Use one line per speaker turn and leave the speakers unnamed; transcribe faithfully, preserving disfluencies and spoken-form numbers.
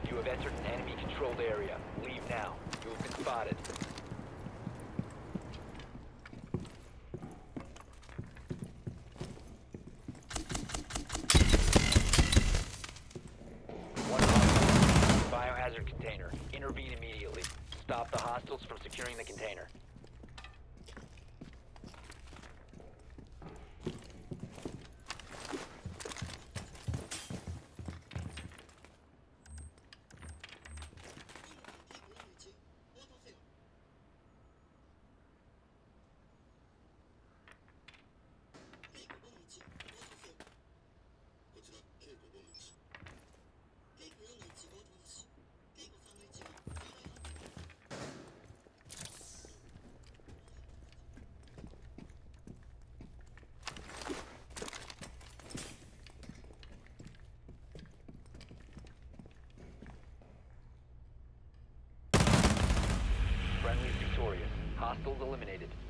You have entered an enemy-controlled area. Leave now. You have been spotted. One hostile. Biohazard container. Intervene immediately. Stop the hostiles from securing the container. Friendly is victorious. Hostiles eliminated.